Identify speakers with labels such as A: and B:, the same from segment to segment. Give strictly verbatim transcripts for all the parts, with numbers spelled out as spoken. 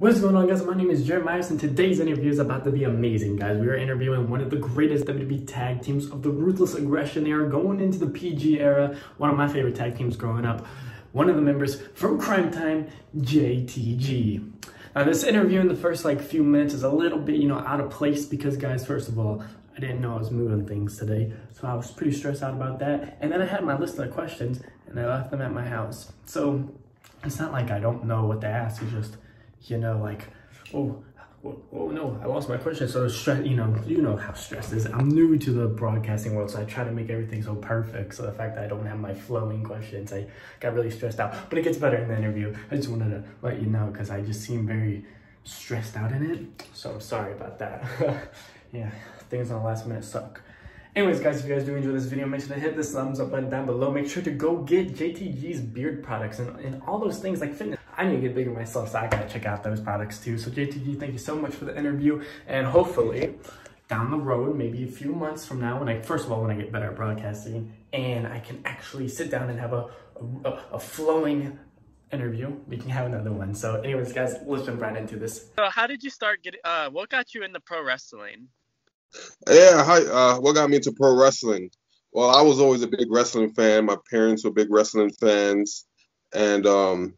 A: What's going on, guys? My name is Jeremiah, and today's interview is about to be amazing, guys. We are interviewing one of the greatest W W E tag teams of the Ruthless Aggression era, going into the P G era, one of my favorite tag teams growing up. One of the members from Crime Time, J T G. Now, this interview in the first, like, few minutes is a little bit, you know, out of place because, guys, first of all, I didn't know I was moving things today, so I was pretty stressed out about that. And then I had my list of questions, and I left them at my house. So, it's not like I don't know what to ask, it's just... You know, like, oh, oh, oh no, I lost my question. So stress, you know, you know how stressed is. I'm new to the broadcasting world, so I try to make everything so perfect. So the fact that I don't have my flowing questions, I got really stressed out. But it gets better in the interview. I just wanted to let you know because I just seem very stressed out in it. So I'm sorry about that. Yeah, things on the last minute suck. Anyways, guys, if you guys do enjoy this video, make sure to hit the thumbs up button down below. Make sure to go get J T G's beard products and, and all those things like fitness. I need to get bigger myself, so I gotta check out those products too. So J T G, thank you so much for the interview. And hopefully, down the road, maybe a few months from now, when I, first of all, when I get better at broadcasting, and I can actually sit down and have a, a, a flowing interview, we can have another one. So anyways, guys, let's jump right into this.
B: So how did you start getting, uh, what got you into pro wrestling?
C: Yeah, hi. Uh, what got me into pro wrestling? Well, I was always a big wrestling fan. My parents were big wrestling fans, and um,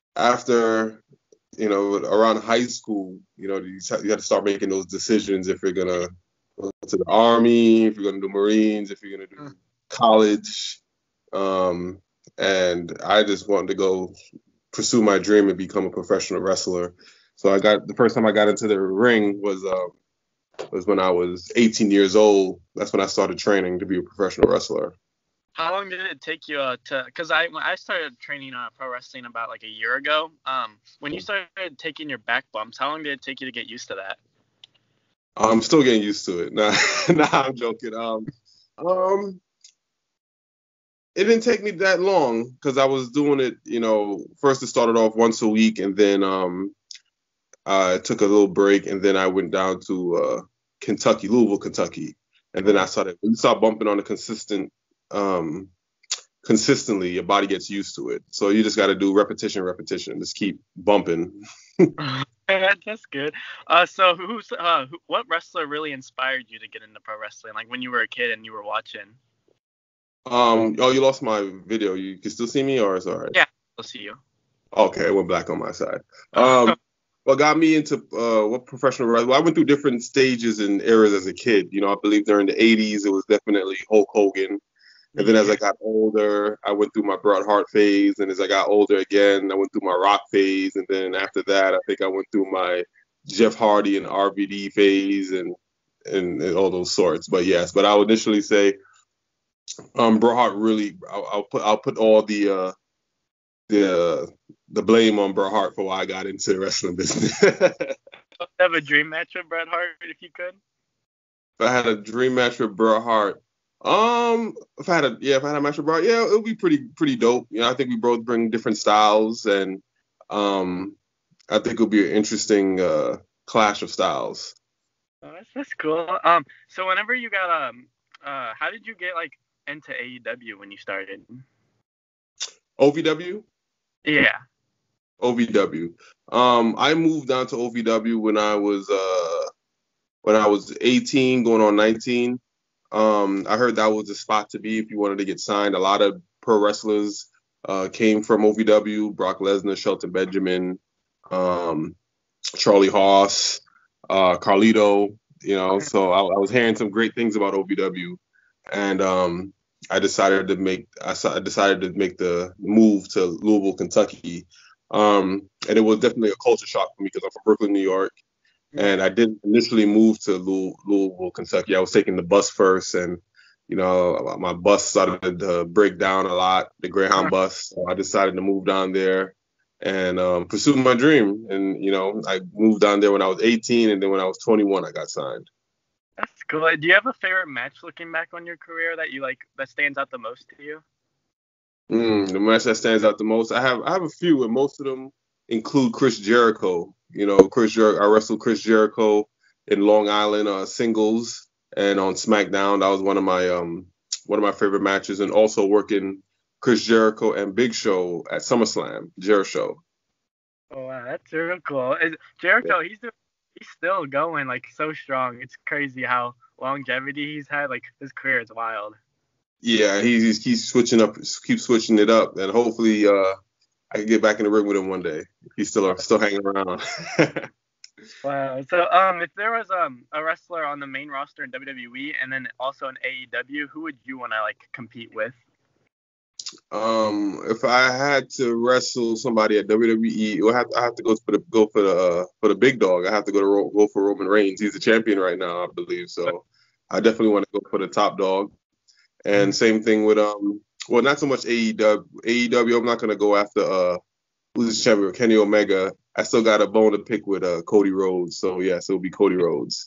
C: after, you know, around high school, you know, you, you got to start making those decisions if you're gonna go to the Army, if you're gonna do Marines, if you're gonna do college, um, and I just wanted to go pursue my dream and become a professional wrestler. So I got the first time I got into the ring was. Uh, was when I was eighteen years old. That's when I started training to be a professional wrestler.
B: How long did it take you uh, to, because I when I started training uh, pro wrestling about like a year ago, um, when you started taking your back bumps, how long did it take you to get used to that?
C: I'm still getting used to it. Nah, nah I'm joking. Um, um, it didn't take me that long because I was doing it, you know, first it started off once a week and then um, I took a little break and then I went down to uh, Kentucky, Louisville, Kentucky. And then I started, when you start bumping on a consistent, um, consistently, your body gets used to it. So you just got to do repetition, repetition, just keep bumping.
B: That's good. Uh, so who's, uh, who, what wrestler really inspired you to get into pro wrestling? Like when you were a kid and you were watching?
C: Um, oh, you lost my video. You can still see me or it's all right?
B: Yeah, I'll see you.
C: Okay, it went black on my side. Um, What got me into uh, what professional wrestling? Well, I went through different stages and eras as a kid. You know, I believe during the eighties, it was definitely Hulk Hogan. And then as I got older, I went through my Bret Hart phase. And as I got older again, I went through my Rock phase. And then after that, I think I went through my Jeff Hardy and R V D phase and, and, and all those sorts. But yes, but I would initially say um, Bret Hart really, I'll, I'll put I'll put all the uh, the the blame on Bret Hart for why I got into the wrestling business.
B: Have a dream match with Bret Hart if you could?
C: If I had a dream match with Bret Hart, um, if I had a yeah, if I had a match with Bret, yeah, it would be pretty pretty dope. You know, I think we both bring different styles, and um, I think it'll be an interesting uh, clash of styles.
B: Oh, that's that's cool. Um, so whenever you got um, uh, how did you get like into A E W when you started?
C: O V W?
B: Yeah.
C: O V W. Um, I moved down to O V W when I was uh, when I was eighteen, going on nineteen. Um, I heard that was the spot to be if you wanted to get signed. A lot of pro wrestlers uh, came from O V W: Brock Lesnar, Shelton Benjamin, um, Charlie Haas, uh, Carlito. You know, so I, I was hearing some great things about O V W, and um, I decided to make I decided to make the move to Louisville, Kentucky. Um, and it was definitely a culture shock for me because I'm from Brooklyn, New York. And I didn't initially move to Louisville, Kentucky. I was taking the bus first, and, you know, my bus started to break down a lot, the Greyhound bus. So I decided to move down there and um, pursue my dream. And, you know, I moved down there when I was eighteen, and then when I was twenty-one, I got signed.
B: That's cool. Do you have a favorite match looking back on your career that you like, that stands out the most to you?
C: Mm, the match that stands out the most, I have I have a few, and most of them include Chris Jericho. You know, Chris Jer- I wrestled Chris Jericho in Long Island uh, singles and on SmackDown. That was one of my um one of my favorite matches, and also working Chris Jericho and Big Show at SummerSlam, Jericho.
B: Oh wow, that's real cool. Is, Jericho, he's doing, he's still going like so strong. It's crazy how longevity he's had. Like his career is wild.
C: Yeah, he he keeps switching up, keeps switching it up, and hopefully uh, I can get back in the ring with him one day. If he's still still hanging around.
B: Wow. So um, if there was um a wrestler on the main roster in W W E and then also in A E W, who would you want to like compete with?
C: Um, if I had to wrestle somebody at W W E, I have to, I have to go for the go for the uh, for the big dog. I have to go to go for Roman Reigns. He's the champion right now, I believe. So I definitely want to go for the top dog. And same thing with um, well, not so much A E W. A E W, I'm not gonna go after uh, who's the champion, Kenny Omega. I still got a bone to pick with uh Cody Rhodes. So yes, it'll be Cody Rhodes.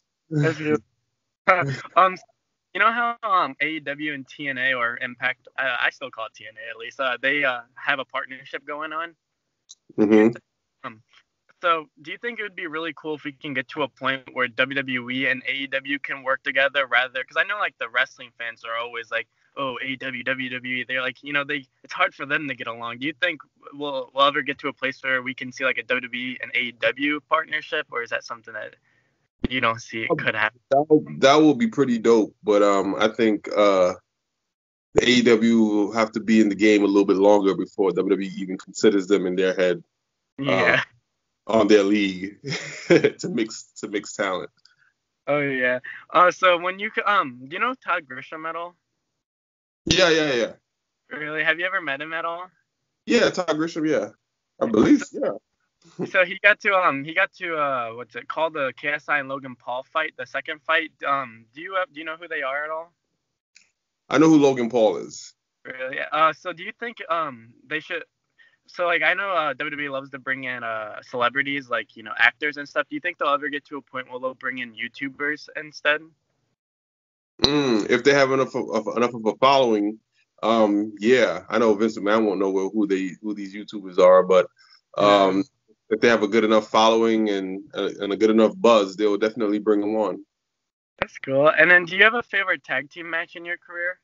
B: um, you know how um A E W and T N A or Impact, uh, I still call it T N A at least. Uh, they uh have a partnership going on.
C: Mm-hmm.
B: Um, so do you think it would be really cool if we can get to a point where W W E and A E W can work together rather? Because I know like the wrestling fans are always like, oh, A E W, W W E. They're like, you know, they it's hard for them to get along. Do you think we'll we'll ever get to a place where we can see like a W W E and A E W partnership, or is that something that you don't see it could happen?
C: That will, that will be pretty dope, but um, I think uh, the A E W will have to be in the game a little bit longer before W W E even considers them in their head.
B: Yeah.
C: Uh, on their league to mix to mix talent.
B: Oh yeah. Uh, so when you um, do you know Todd Grisham at all?
C: Yeah, yeah, yeah.
B: Really? Have you ever met him at all?
C: Yeah, Todd Grisham. Yeah, I believe. Yeah.
B: So he got to um he got to uh what's it called, the K S I and Logan Paul fight, the second fight. Um, do you have do you know who they are at all?
C: I know who Logan Paul is.
B: Really? Uh, so do you think um they should? So like I know uh, W W E loves to bring in uh celebrities like you know actors and stuff. Do you think they'll ever get to a point where they'll bring in YouTubers instead?
C: Mm, if they have enough of, of enough of a following, um, yeah, I know Vince McMahon won't know who they who these YouTubers are, but um, yeah. If they have a good enough following and and a good enough buzz, they will definitely bring them on.
B: That's cool. And then, do you have a favorite tag team match in your career?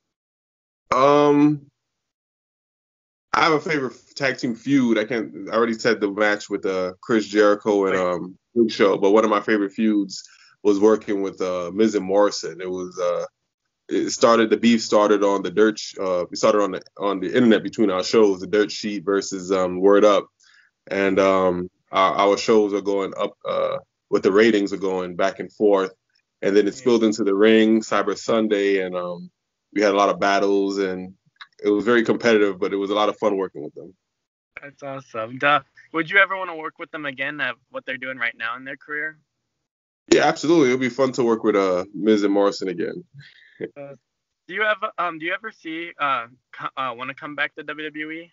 C: Um, I have a favorite tag team feud. I can't. I already said the match with uh, Chris Jericho and um, Big Show, but one of my favorite feuds was working with uh, Miz and Morrison. It was uh, it started the beef started on the dirt. Uh, we started on the on the internet between our shows, the Dirt Sheet versus um, Word Up, and um, our, our shows are going up. Uh, with the ratings are going back and forth, and then it spilled into the ring, Cyber Sunday, and um, we had a lot of battles and. It was very competitive, but it was a lot of fun working with them.
B: That's awesome. Duh. Would you ever want to work with them again at what they're doing right now in their career?
C: Yeah, absolutely. It'll be fun to work with uh, Miz and Morrison again.
B: uh, do you ever um do you ever see uh, co- uh want to come back to W W E?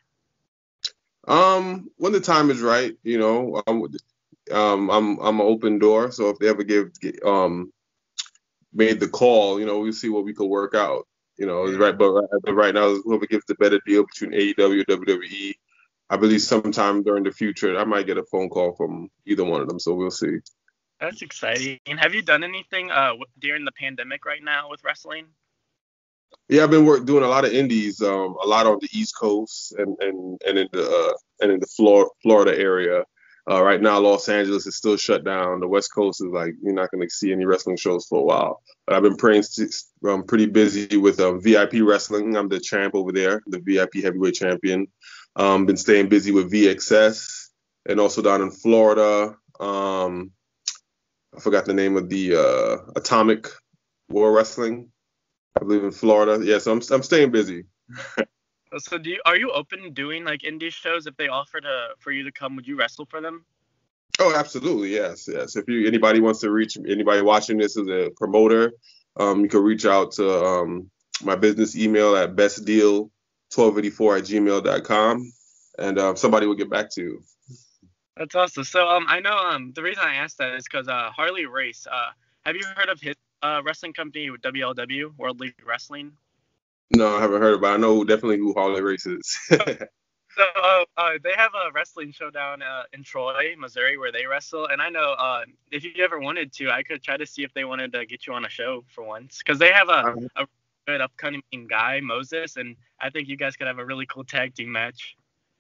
C: Um, when the time is right, you know, I'm um I'm I'm an open door. So if they ever give um made the call, you know, we'll see what we could work out. You know, yeah. right, but right, right now, whoever gives the better deal between A E W and W W E, I believe sometime during the future, I might get a phone call from either one of them. So we'll see.
B: That's exciting. And have you done anything uh, during the pandemic right now with wrestling?
C: Yeah, I've been work, doing a lot of indies, um, a lot on the East Coast and and and in the uh, and in the Flor- Florida area. Uh, right now, Los Angeles is still shut down. The West Coast is like, you're not going to see any wrestling shows for a while. But I've been praying, I'm pretty busy with um, V I P wrestling. I'm the champ over there, the V I P heavyweight champion. Um, been staying busy with V X S and also down in Florida. Um, I forgot the name of the uh, Atomic War Wrestling, I believe in Florida. Yeah, so I'm I'm staying busy.
B: So do you, are you open to doing like indie shows? If they offer to for you to come, would you wrestle for them?
C: Oh, absolutely, yes, yes. If you anybody wants to reach anybody watching this as a promoter, um, you can reach out to um, my business email at bestdeal twelve eighty-four at gmail dot com, and uh, somebody will get back to you.
B: That's awesome. So um, I know um the reason I asked that is because uh Harley Race. Uh, have you heard of his uh wrestling company with W L W, World League Wrestling?
C: No, I haven't heard of it. I know definitely who Harley Race is.
B: So uh, uh, they have a wrestling showdown uh, in Troy, Missouri, where they wrestle. And I know uh, if you ever wanted to, I could try to see if they wanted to get you on a show for once. Because they have a, a good upcoming guy, Moses, and I think you guys could have a really cool tag team match.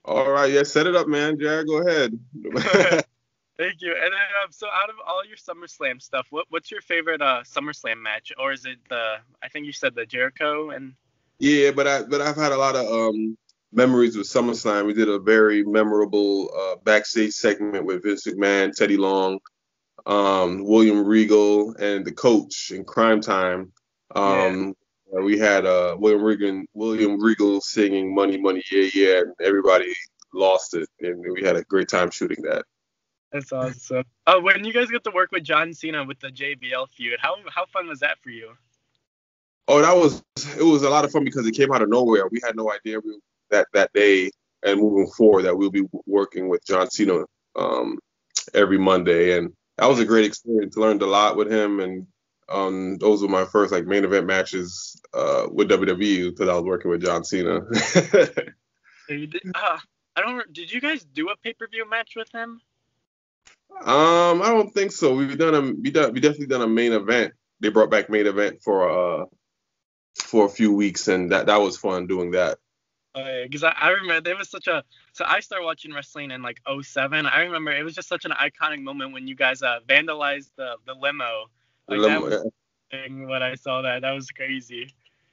C: All right, yeah, set it up, man. Jared, go ahead.
B: Thank you. And then, um, so out of all your SummerSlam stuff, what what's your favorite uh SummerSlam match, or is it the? I think you said the Jericho and.
C: Yeah, but I but I've had a lot of um memories with SummerSlam. We did a very memorable uh, backstage segment with Vince McMahon, Teddy Long, um, William Regal, and the coach in Crime Time.
B: Yeah.
C: Um, uh, we had uh, William Regal, William Regal singing "Money, Money, Yeah, Yeah," and everybody lost it, and we had a great time shooting that.
B: That's awesome. Uh, when you guys get to work with John Cena with the J B L feud, how how fun was that for you?
C: Oh, that was it was a lot of fun because it came out of nowhere. We had no idea we, that that day and moving forward that we'll be working with John Cena um, every Monday, and that was a great experience. Learned a lot with him, and um, those were my first like main event matches uh, with W W E because I was working with John Cena.
B: You did, uh, I don't. Did you guys do a pay per view match with him?
C: um, I don't think so. We've done a we done we definitely done a main event. They brought back main event for uh for a few weeks, and that that was fun doing that.
B: Because I, I remember there was such a. So I started watching wrestling in like oh seven. I remember it was just such an iconic moment when you guys uh, vandalized the the limo. Like that was thing when I saw that. That was crazy.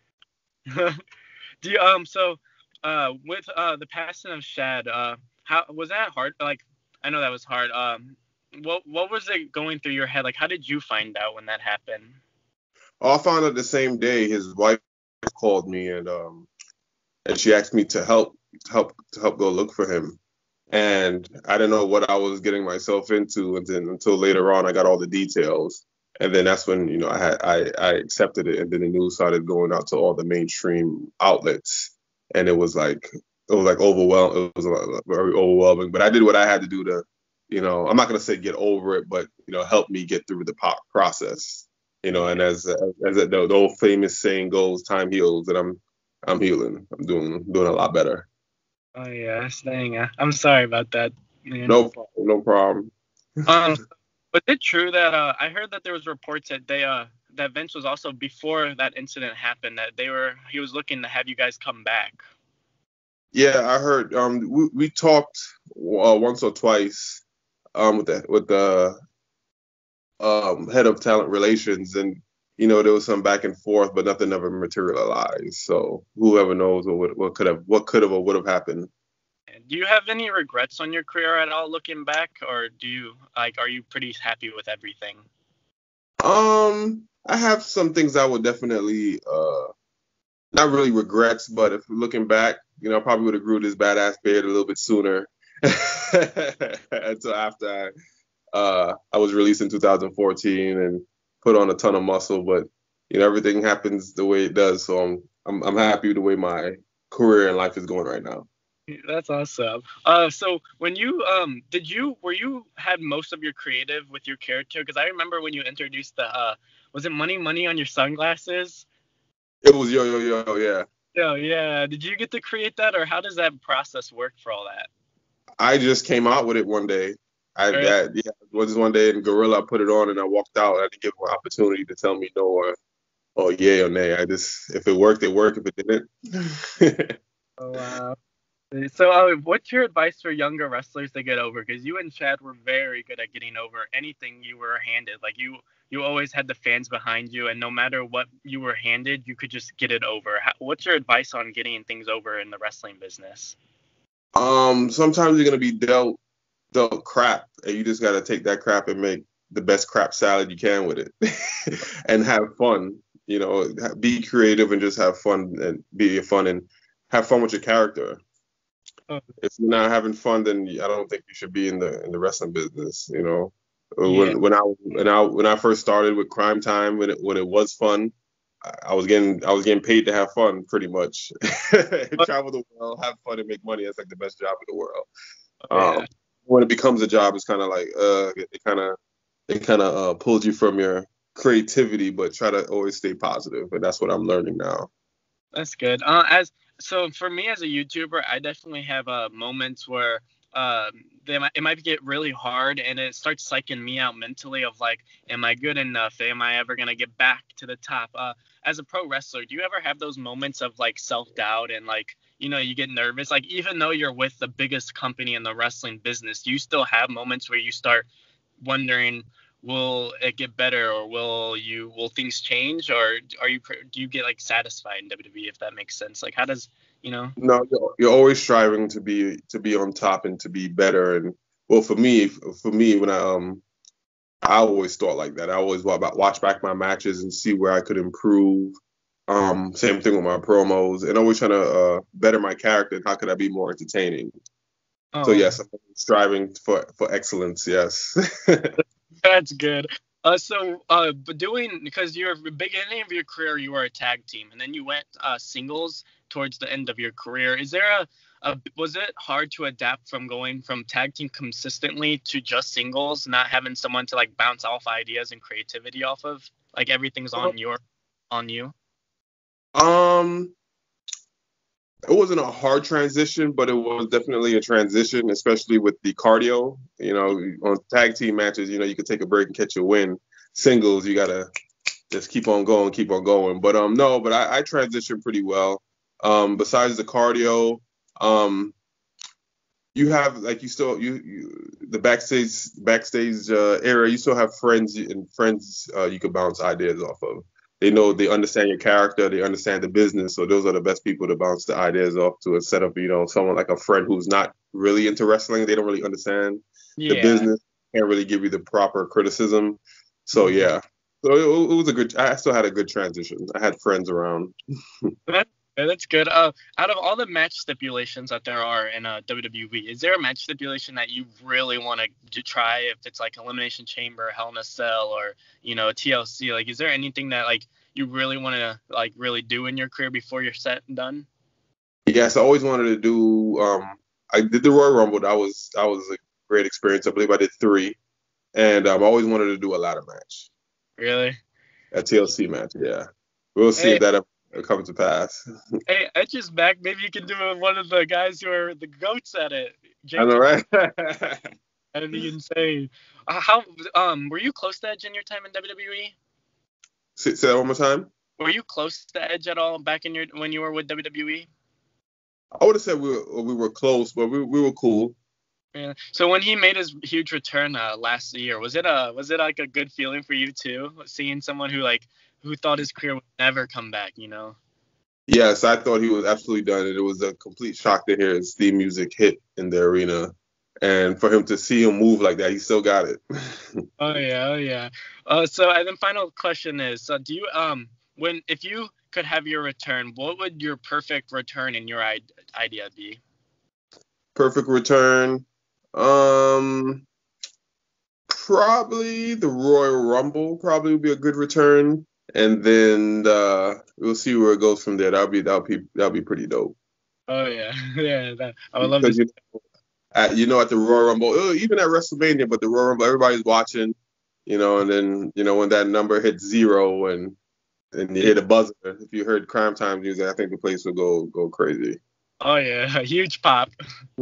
B: Do you um so uh with uh the passing of Shad, uh how was that hard? Like I know that was hard. Um what what was it going through your head? Like how did you find out when that happened?
C: Oh, I found out the same day. His wife called me and um and she asked me to help to help to help go look for him. And I didn't know what I was getting myself into, and then until later on I got all the details. And then that's when, you know, I had I, I accepted it, and then the news started going out to all the mainstream outlets, and it was like it was like overwhelming. It was a lot- very overwhelming. But I did what I had to do to, you know, I'm not gonna say get over it, but you know, help me get through the po- process. You know, and as as the, the old famous saying goes, time heals, and I'm I'm healing. I'm doing doing a lot better.
B: Oh yeah, dang. uh, I'm sorry about that, man.
C: No problem. No problem.
B: Um, but is it true that uh I heard that there was reports that they uh that Vince was also before that incident happened that they were he was looking to have you guys come back.
C: Yeah, I heard. Um, we, we talked uh, once or twice um with the with the um head of talent relations, and you know there was some back and forth, but nothing ever materialized. So whoever knows what would, what could have what could have or would have happened.
B: Do you have any regrets on your career at all looking back, or do you like are you pretty happy with everything?
C: Um, I have some things I would definitely uh not really regrets, but if looking back, you know, I probably would have grew this badass beard a little bit sooner until after I, uh, I was released in two thousand fourteen and put on a ton of muscle. But you know, everything happens the way it does, so I'm I'm, I'm happy with the way my career and life is going right now.
B: That's awesome. Uh, so when you um did you were you had most of your creative with your character? Because I remember when you introduced the uh was it money money on your sunglasses?
C: It was yo yo yo yeah.
B: Oh yeah. Did you get to create that, or how does that process work for all that?
C: I just came out with it one day. I
B: Or-
C: that yeah, it was just one day in Gorilla. I put it on and I walked out. I didn't give him an opportunity to tell me no or or yay or nay. I just if it worked, it worked. If it didn't.
B: Oh wow. So, uh, what's your advice for younger wrestlers to get over? Because you and Chad were very good at getting over anything you were handed. Like you, you always had the fans behind you, and no matter what you were handed, you could just get it over. How, what's your advice on getting things over in the wrestling business?
C: Um, sometimes you're gonna be dealt dealt crap, and you just gotta take that crap and make the best crap salad you can with it, and have fun. You know, be creative and just have fun and be fun and have fun with your character.
B: Oh,
C: If you're not having fun, then I don't think you should be in the in the wrestling business. You know,
B: yeah.
C: when when I when I when I first started with Crime Time, when it when it was fun, I I was getting I was getting paid to have fun, pretty much. Travel the world, have fun, and make money. That's like the best job in the world.
B: Oh,
C: Um,
B: yeah.
C: when it becomes a job, it's kind of like uh, it kind of it kind of uh, pulls you from your creativity, but try to always stay positive, and that's what I'm learning now.
B: That's good. Uh, as so for me as a YouTuber, I definitely have uh, moments where um they might, it might get really hard, and it starts psyching me out mentally of like, am I good enough? Am I ever gonna get back to the top? Uh, as a pro wrestler, do you ever have those moments of like self doubt and like you know, you get nervous. Like, even though you're with the biggest company in the wrestling business, you still have moments where you start wondering, will it get better, or will you will things change, or are you do you get like satisfied in W W E, if that makes sense? Like, how does, you know?
C: No, you're, you're always striving to be to be on top and to be better. And well, for me, for me, when I um, I always thought like that. I always watch back my matches and see where I could improve. Um, same thing with my promos, and always trying to uh, better my character. And how could I be more entertaining? Oh. So yes, I'm striving for for excellence. Yes.
B: That's good. Uh, so, uh, but doing, because you're beginning of your career, you were a tag team, and then you went uh, singles towards the end of your career. Is there a, a, was it hard to adapt from going from tag team consistently to just singles, not having someone to like bounce off ideas and creativity off of? Like, everything's on your, on you.
C: Um, it wasn't a hard transition, but it was definitely a transition, especially with the cardio. You know, on tag team matches, you know, you could take a break and catch a win. Singles, you gotta just keep on going, keep on going. But um, no, but I, I transitioned pretty well. Um, besides the cardio, um, you have like you still you, you the backstage backstage uh, area. You still have friends and friends uh, you could bounce ideas off of. They know, they understand your character, they understand the business, so those are the best people to bounce the ideas off to, instead of, you know, someone like a friend who's not really into wrestling. They don't really understand yeah. the business, can't really give you the proper criticism. So yeah, so it, it was a good. I still had a good transition. I had friends around.
B: that, that's good. Uh, out of all the match stipulations that there are in uh, W W E, is there a match stipulation that you really want to try? If it's like Elimination Chamber, Hell in a Cell, or, you know, T L C, like, is there anything that like you really want to like really do in your career before you're set and done?
C: Yes, I always wanted to do. Um, I did the Royal Rumble. That was that was a great experience. I believe I did three, and um, I always wanted to do a ladder match.
B: Really?
C: A T L C match, yeah. We'll see hey. if that ever comes to pass.
B: Hey, Edge is back. Maybe you can do it with one of the guys who are the goats at it.
C: Jake, I know, right?
B: That'd be insane. Uh, how um were you close to Edge in your time in W W E?
C: Say, say that one more time.
B: Were you close to Edge at all back in your when you were with W W E?
C: I would have said we were, we were close, but we we were cool.
B: Yeah. So when he made his huge return uh, last year, was it a was it like a good feeling for you too, seeing someone who like who thought his career would never come back, you know?
C: Yes, I thought he was absolutely done, and it was a complete shock to hear his theme music hit in the arena, and for him to see him move like that, he still got it.
B: oh yeah, oh yeah. Uh, so and then final question is, uh, do you um when if you could have your return, what would your perfect return in your I- idea be?
C: Perfect return. Um, probably the Royal Rumble probably would be a good return, and then uh, we'll see where it goes from there. That'll be that'll be that'll be pretty dope.
B: Oh yeah, yeah. That, I would love to.
C: You know, at, you know, at the Royal Rumble, even at WrestleMania, but the Royal Rumble, everybody's watching, you know, and then you know when that number hits zero and and you hit a buzzer, if you heard Crime Time music, I think the place will go go crazy.
B: Oh yeah, a huge pop.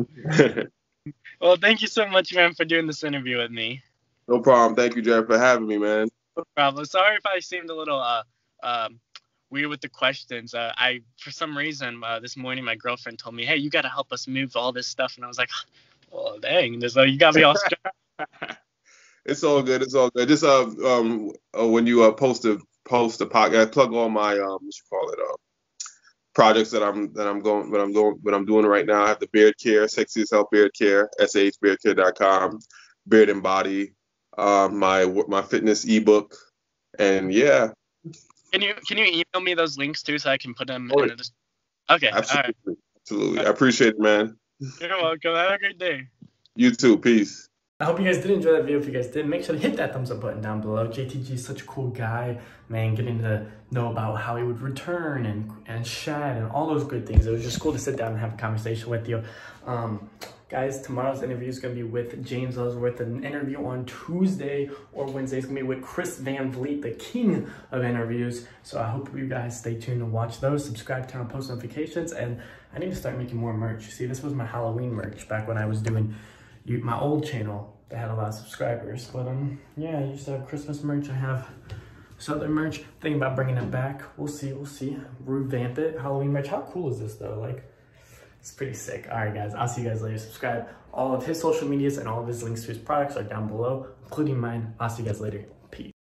B: Well, thank you so much, man, for doing this interview with me.
C: No problem. Thank you, Jeff, for having me, man.
B: No problem. Sorry if I seemed a little uh um weird with the questions. Uh, I for some reason uh, this morning my girlfriend told me, "Hey, you got to help us move all this stuff," and I was like, "Oh dang, this, uh, you got me all stressed."
C: It's all good. It's all good. Just uh um uh, when you uh post a post a podcast, plug all my um what you call it uh. projects that I'm that I'm going what I'm doing what I'm doing right now. I have the Beard Care, Sexiest Health Beard Care, S H beard care dot com, Beard and Body, uh, my my fitness ebook, and yeah.
B: Can you can you email me those links too so I can put them
C: oh,
B: in the Okay.
C: Absolutely.
B: All right.
C: Absolutely. I appreciate it, man.
B: You're welcome. Have a great day.
C: You too. Peace.
A: I hope you guys did enjoy that video. If you guys did, make sure to hit that thumbs up button down below. J T G is such a cool guy, man, getting to know about how he would return and, and Shad and all those good things. It was just cool to sit down and have a conversation with you. Um, guys, tomorrow's interview is going to be with James Ellsworth. An interview on Tuesday or Wednesday is going to be with Chris Van Vliet, the king of interviews. So I hope you guys stay tuned and watch those. Subscribe, turn on post notifications, and I need to start making more merch. See, this was my Halloween merch back when I was doing You, my old channel that had a lot of subscribers, but um yeah, I used to have Christmas merch. I have Southern merch. Thinking about bringing it back. We'll see. We'll see. Revamp it. Halloween merch. How cool is this though? Like, It's pretty sick. All right, guys, I'll see you guys later. Subscribe. All of his social medias and all of his links to his products are down below, including mine. I'll see you guys later. Peace.